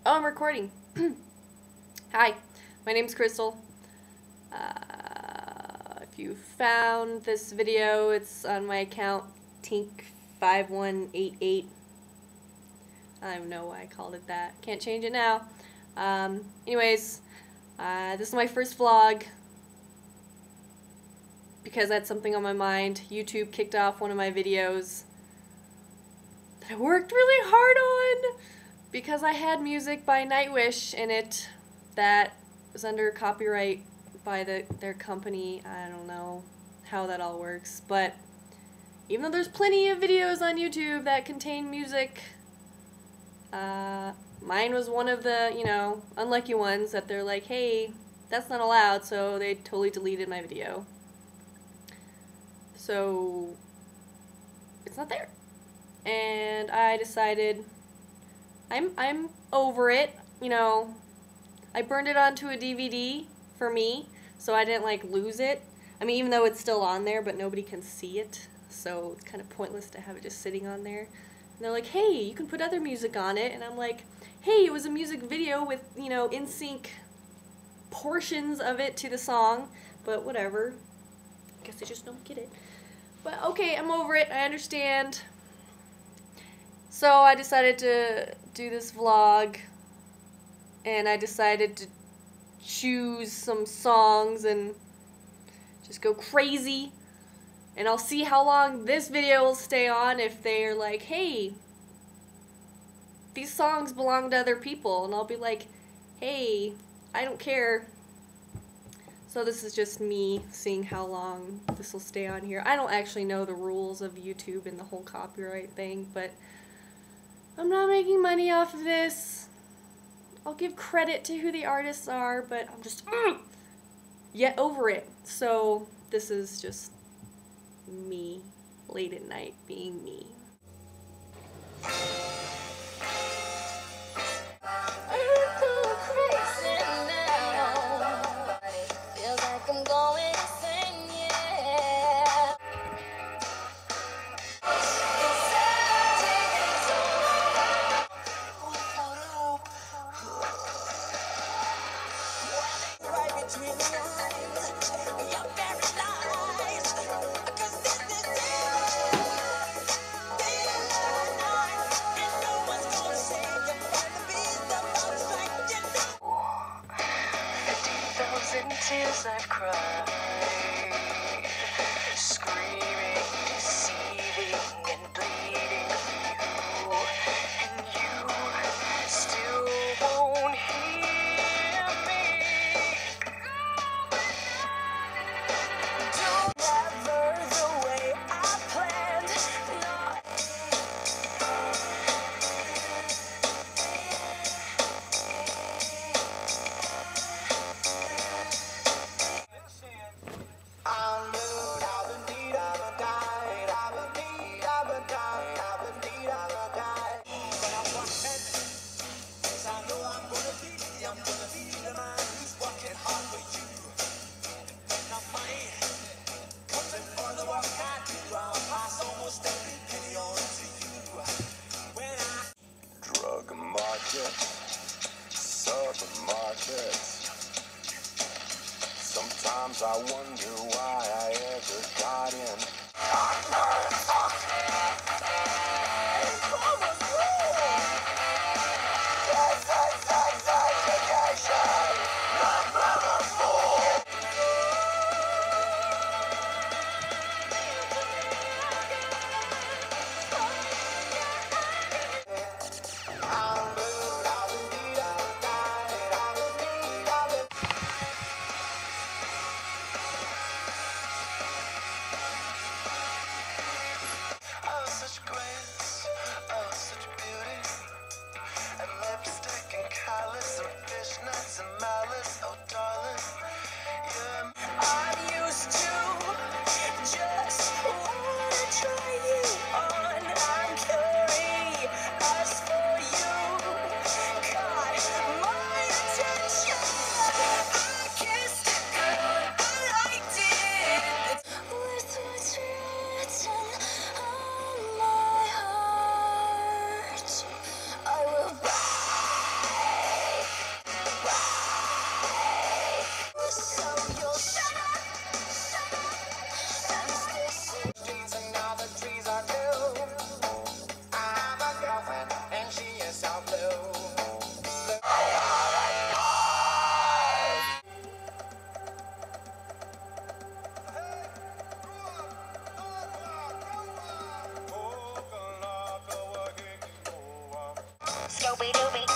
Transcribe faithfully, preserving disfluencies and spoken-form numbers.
Oh, I'm recording. Hi, my name's Crystal. Uh, if you found this video, it's on my account, Tink five one eight eight. I don't know why I called it that. Can't change it now. Um, anyways, uh, this is my first vlog because I had something on my mind. YouTube kicked off one of my videos that I worked really hard on because I had music by Nightwish in it that was under copyright by the their company. I don't know how that all works, but even though there's plenty of videos on YouTube that contain music, uh, mine was one of the, you know, unlucky ones that they're like, hey, that's not allowed, so they totally deleted my video. So it's not there. And I decided I'm I'm over it, you know. I burned it onto a D V D for me, so I didn't like lose it. I mean, even though it's still on there, but nobody can see it, so it's kind of pointless to have it just sitting on there. And they're like, hey, you can put other music on it, and I'm like, hey, it was a music video with, you know, in sync portions of it to the song, but whatever. I guess I just don't get it. But okay, I'm over it, I understand. So I decided to do this vlog, and I decided to choose some songs and just go crazy, and I'll see how long this video will stay on if they're like, hey, these songs belong to other people, and I'll be like, hey, I don't care. So this is just me seeing how long this will stay on here. I don't actually know the rules of YouTube and the whole copyright thing, but I'm not making money off of this. I'll give credit to who the artists are, but I'm just mm, yet over it. So this is just me late at night being me. Tears I've cried, screaming, deceiving, and bleeding for you, and you still won't hear me. Don't ever the way I planned, no. Drug market, supermarkets. Sometimes I wonder why I ever got in. Scooby Dooby.